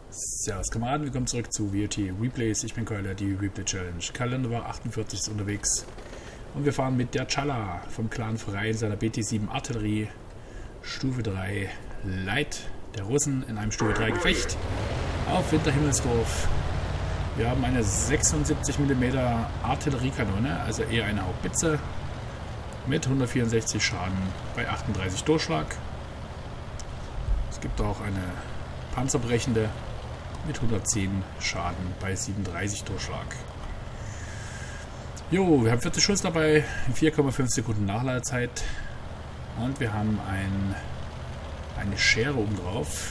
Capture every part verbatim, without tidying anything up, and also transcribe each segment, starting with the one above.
Servus Kameraden, willkommen zurück zu W O T Replays. Ich bin Keule, die Replay Challenge. Kalender war achtundvierzig, ist unterwegs. Und wir fahren mit der Chala vom Clan Frei in seiner B T sieben Artillerie. Stufe drei Light der Russen in einem Stufe drei Gefecht auf Winterhimmelsdorf. Wir haben eine sechsundsiebzig Millimeter Artilleriekanone, also eher eine Haubitze, mit hundertvierundsechzig Schaden bei achtunddreißig Durchschlag. Es gibt auch eine panzerbrechende mit hundertzehn Schaden bei siebenunddreißig Durchschlag. Jo, wir haben vierzig Schuss dabei, vier Komma fünf Sekunden Nachladezeit und wir haben ein, eine Schere oben drauf.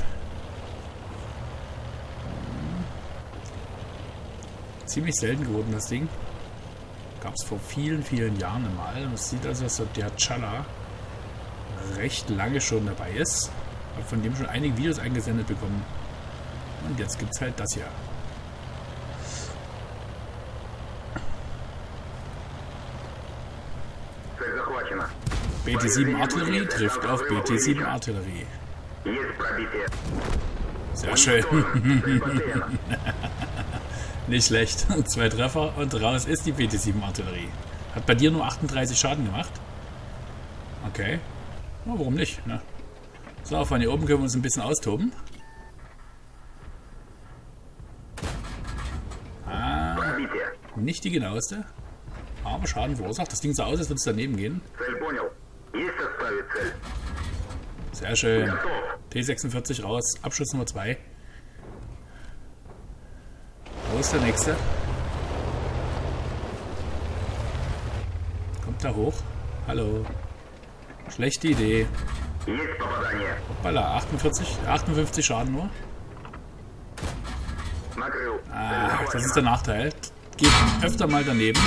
Ziemlich selten geworden, das Ding. Gab es vor vielen, vielen Jahren mal. Und es sieht also, dass der Chala recht lange schon dabei ist. Ich habe von dem schon einige Videos eingesendet bekommen. Und jetzt gibt es halt das hier. B T sieben Artillerie trifft auf B T sieben Artillerie. Sehr schön. Nicht schlecht. Zwei Treffer und raus ist die B T sieben Artillerie. Hat bei dir nur achtunddreißig Schaden gemacht. Okay. Na, warum nicht? Ne? So, von hier oben können wir uns ein bisschen austoben. Ah, nicht die genaueste. Aber Schaden verursacht. Das Ding sah aus, als würde es daneben gehen. Sehr schön. T sechsundvierzig raus. Abschuss Nummer zwei. Wo ist der nächste? Kommt da hoch? Hallo. Schlechte Idee. Hoppala, achtundvierzig, achtundfünfzig Schaden nur. Ah, das ist der Nachteil. Geht öfter mal daneben.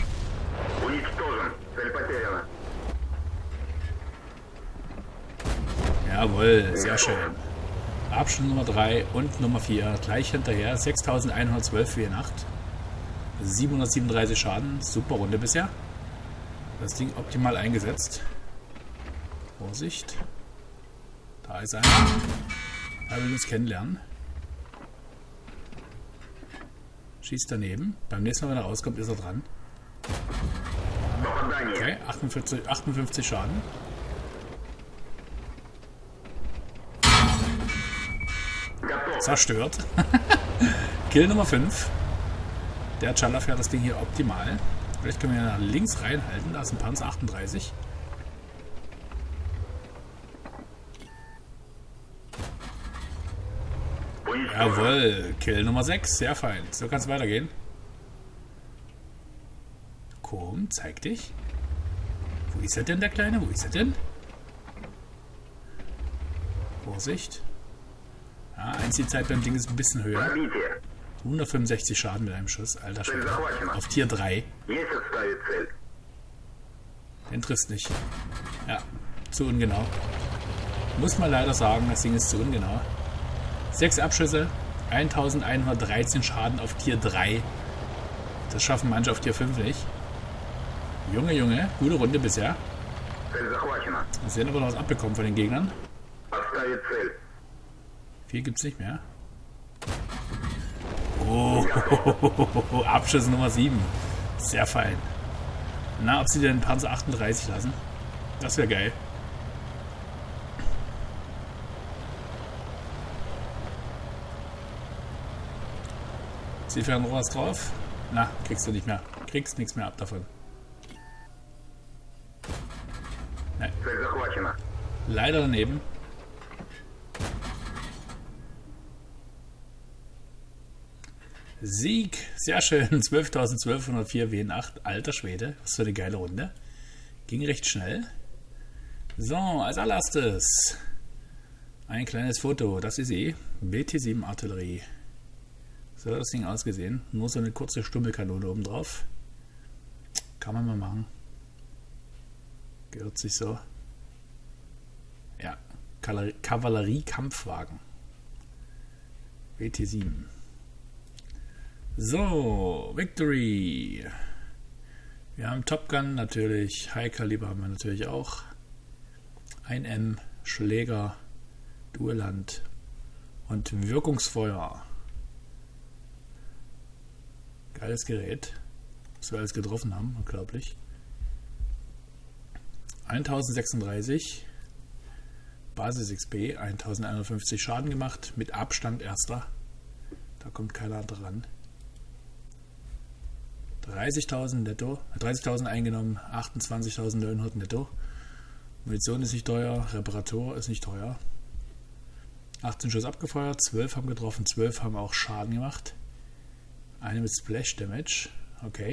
Jawohl, sehr schön. Abschnitt Nummer drei und Nummer vier gleich hinterher. sechstausendeinhundertzwölf für die Nacht. siebenhundertsiebenunddreißig Schaden. Super Runde bisher. Das Ding optimal eingesetzt. Vorsicht. Da ist einer. Er will uns kennenlernen. Schießt daneben. Beim nächsten Mal, wenn er rauskommt, ist er dran. Okay, achtundvierzig, achtundfünfzig Schaden. Zerstört. Kill Nummer fünf. Der Chala fährt das Ding hier optimal. Vielleicht können wir nach links reinhalten. Da ist ein Panzer achtunddreißig. Jawohl. Kill Nummer sechs. Sehr fein. So kann es weitergehen. Komm, zeig dich. Wo ist er denn, der Kleine? Wo ist er denn? Vorsicht. Ja, Einziehzeit beim Ding ist ein bisschen höher. hundertfünfundsechzig Schaden mit einem Schuss. Alter Schwede. Auf Tier drei. Den trifft nicht. Ja, zu ungenau. Muss man leider sagen, das Ding ist zu ungenau. sechs Abschüsse, eintausendeinhundertdreizehn Schaden auf Tier drei. Das schaffen manche auf Tier fünf nicht. Junge, Junge, gute Runde bisher. Wir sehen aber noch was abbekommen von den Gegnern. Vier gibt es nicht mehr. Oh, Abschuss Nummer sieben. Sehr fein. Na, ob sie den Panzer achtunddreißig lassen? Das wäre geil. Sie fähren noch was drauf? Na, kriegst du nicht mehr. Kriegst nichts mehr ab davon. Nein. Leider daneben. Sieg, sehr schön, zwölftausendzwölfhundertvier W N acht, alter Schwede, was für eine geile Runde. Ging recht schnell. So, als allererstes ein kleines Foto, das ist sie, B T sieben Artillerie. So hat das Ding ausgesehen, nur so eine kurze Stummelkanone oben drauf. Kann man mal machen. Gehört sich so. Ja, Kavallerie-Kampfwagen. B T sieben. So, Victory. Wir haben Top Gun natürlich, High Caliber haben wir natürlich auch. ein M, Schläger, Duelland Und Wirkungsfeuer. Geiles Gerät. Was wir alles getroffen haben, unglaublich. tausendsechsunddreißig. Basis X P, eintausendeinhundertfünfzig Schaden gemacht. Mit Abstand erster. Da kommt keiner dran. dreißigtausend netto. dreißigtausend eingenommen. achtundzwanzigtausendneunhundert netto. Munition ist nicht teuer. Reparatur ist nicht teuer. achtzehn Schuss abgefeuert. zwölf haben getroffen. zwölf haben auch Schaden gemacht. Eine mit Splash Damage. Okay.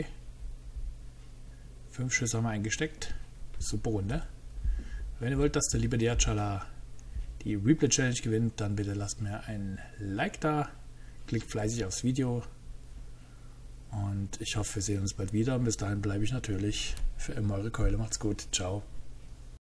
fünf Schüsse haben wir eingesteckt. Super Runde. Wenn ihr wollt, dass der liebe Diachala die Replay Challenge gewinnt, dann bitte lasst mir ein Like da. Klickt fleißig aufs Video. Und ich hoffe, wir sehen uns bald wieder. Bis dahin bleibe ich natürlich für immer eure Keule. Macht's gut. Ciao.